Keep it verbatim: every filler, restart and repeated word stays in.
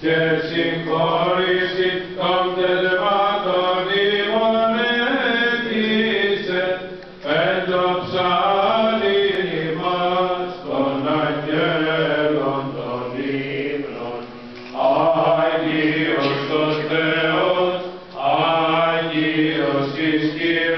και συγχώρηση των τεσμάτων ημών έτησε, εν το ψάλιν ημάς των αγγέλων των ύμνων. Άγιος ο Θεός, Άγιος εις